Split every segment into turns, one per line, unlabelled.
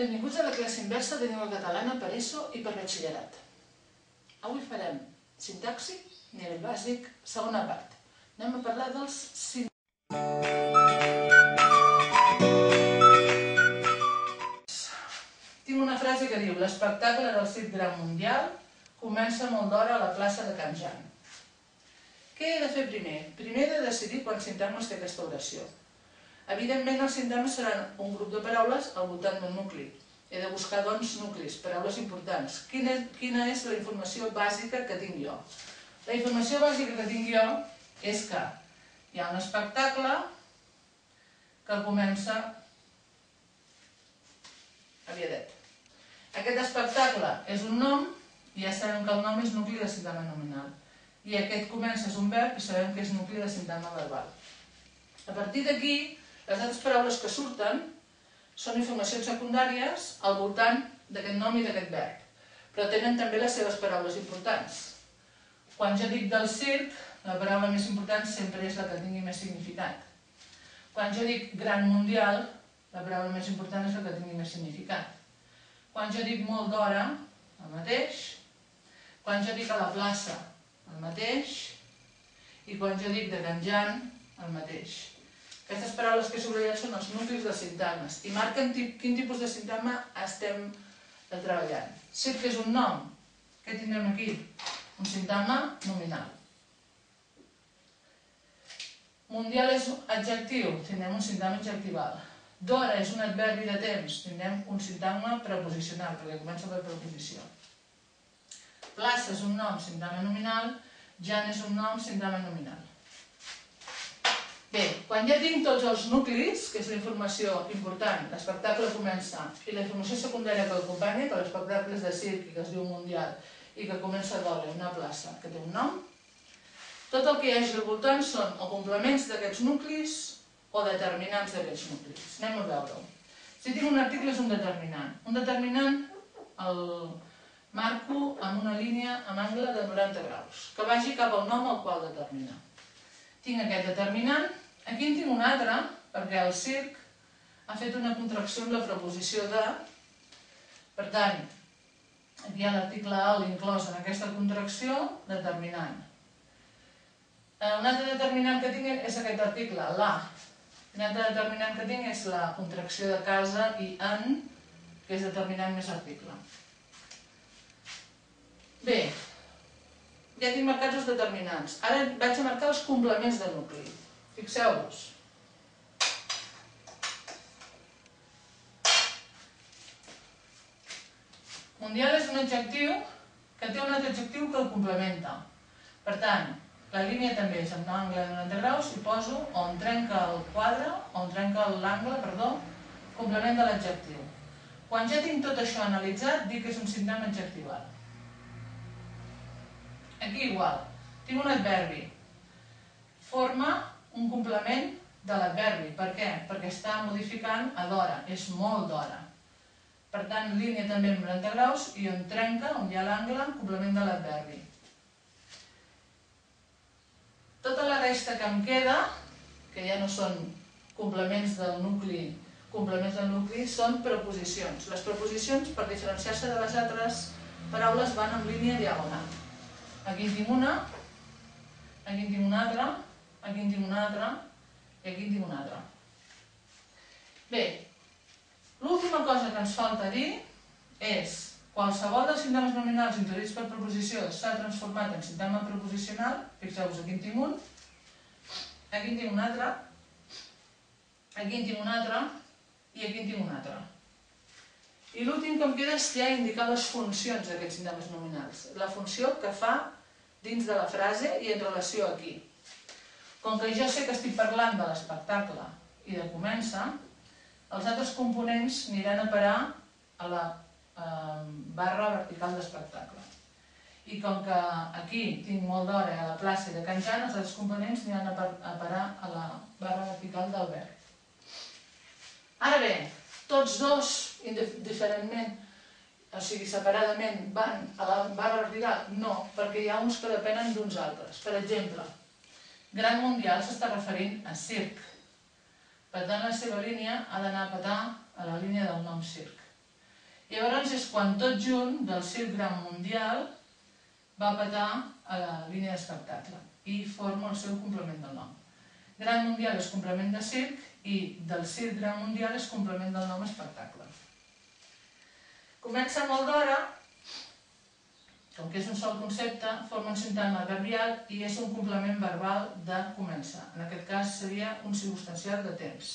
Benvinguts a la classe inversa de llengua catalana per ESO i per batxillerat. Avui farem sintaxi, nivell bàsic, segona part. Anem a parlar dels Tinc una frase que diu: l'espectacle del Circ Gran Mundial comença molt d'hora a la plaça de Can Jan. Què he de fer primer? Primer he de decidir quants sintagmes té aquesta oració. Evidentment, els sintagmes seran un grup de paraules al voltant d'un nucli. He de buscar, doncs, nuclis, paraules importants. Quina és la informació bàsica que tinc jo? La informació bàsica que tinc jo és que hi ha un espectacle que comença aviadet. Aquest espectacle és un nom i ja sabem que el nom és nucli de sintagma nominal. I aquest comença és un verb i sabem que és nucli de sintagma verbal. A partir d'aquí, les altres paraules que surten són informacions secundàries al voltant d'aquest nom i d'aquest verb, però tenen també les seves paraules importants. Quan jo dic del circ, la paraula més important sempre és la que tingui més significat. Quan jo dic gran mundial, la paraula més important és la que tingui més significat. Quan jo dic molt d'hora, el mateix. Quan jo dic a la plaça, el mateix. I quan jo dic de Can Jan, el mateix. Aquestes paraules que subratllen són els nuclis dels sintagmes i marquen quin tipus de sintagma estem treballant. Circ és un nom. Què tindrem aquí? Un sintagma nominal. Mundial és un adjectiu. Tindrem un sintagma adjectival. D'hora és un adverbi de temps. Tindrem un sintagma preposicional, perquè comença per preposició. Plaça és un nom, sintagma nominal. Jan és un nom, sintagma nominal. Bé, quan ja tinc tots els nuclis, que és la informació important, l'espectacle comença, i la informació secundària que l'acompanya, que l'espectacle és de circ i que es diu mundial, i que comença d'hora en una plaça que té un nom, tot el que hi hagi al voltant són o complements d'aquests nuclis o determinants d'aquests nuclis. Anem a veure-ho. Si tinc un article és un determinant. Un determinant el marco amb una línia amb angle de 90 graus, que vagi cap al nom al qual determinar. Tinc aquest determinant, aquí en tinc un altre, perquè el circ ha fet una contracció amb la preposició de, per tant, aquí hi ha l'article al inclòs en aquesta contracció, determinant. Un altre determinant que tinc és aquest article, la. Un altre determinant que tinc és la contracció de casa i en, que és determinant més article. Bé, ja tinc marcats els determinants. Ara vaig a marcar els complements de nucli. Fixeu-vos. Mundial és un adjectiu que té un altre adjectiu que el complementa. Per tant, la línia també és amb l'angle de 90 graus i poso on trenca el quadre, on trenca l'angle, perdó, complement de l'adjectiu. Quan ja tinc tot això analitzat, dic que és un sintagma adjectival. Aquí igual, tinc un adverbi. Forma un complement de l'adverbi. Per què? Perquè està modificant a d'hora, és molt d'hora. Per tant, línia també amb 90 graus i on trenca, on hi ha l'angle, complement de l'adverbi. Tota la resta que em queda, que ja no són complements del nucli, són preposicions. Les preposicions, per diferenciar-se de les altres paraules, van en línia diagonal. Aquí en tinc una, aquí en tinc una altra, aquí en tinc una altra i aquí en tinc una altra. Bé, l'última cosa que ens falta dir és qualsevol dels sintagmes nominals introduïts per preposició s'ha transformat en sintagma preposicional. Fixeu-vos, aquí en tinc un, aquí en tinc un altre, aquí en tinc un altre i aquí en tinc un altre. I l'últim que em queda és ja indicar les funcions d'aquests sintagmes nominals. La funció que fa dins de la frase i en relació aquí. Com que jo sé que estic parlant de l'espectacle i de comença, els altres components aniran a parar a la barra vertical d'espectacle. I com que aquí tinc molt d'hora a la plaça de Can Jan, els altres components aniran a parar a la barra vertical del verb. Ara bé, tots dos, diferentment, o sigui, separadament, van a la barra vertical? No, perquè hi ha uns que depenen d'uns altres. Per exemple, Gran Mundial s'està referint a circ. Per tant, la seva línia ha d'anar a petar a la línia del nom circ. Llavors és quan tot junt del circ gran mundial va petar a la línia d'espectacle i forma el seu complement del nom. Gran mundial és complement de circ i del circ gran mundial és complement del nom espectacle. Comença molt d'hora, com que és un sol concepte, forma un sintagma adverbial i és un complement verbal de comença. En aquest cas seria un circumstancial de temps.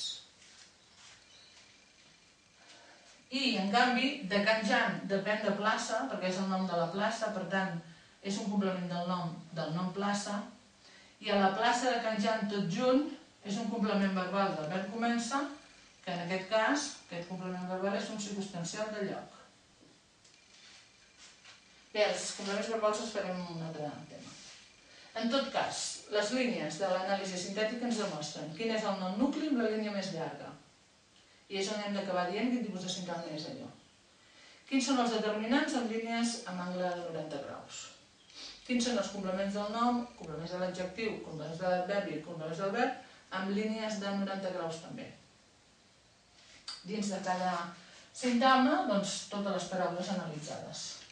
I, en canvi, de Can Jan depèn de plaça, perquè és el nom de la plaça, per tant, és un complement del nom plaça, i a la plaça de Can Jan tot junt és un complement verbal del verb comença, que en aquest cas, aquest complement verbal és un circumstancial de lloc. Bé, els complements verbals els farem un altre tema. En tot cas, les línies de l'anàlisi sintètica ens demostren quin és el nom nucli amb la línia més llarga. I és on hem d'acabar dient quin tipus de sintagma és allò. Quins són els determinants amb línies amb angle de 90 graus? Quins són els complements del nom, complements de l'adjectiu, complements de l'adverbi i complements del verb, amb línies de 90 graus també. Dins de cada sintagma, doncs, totes les paraules analitzades.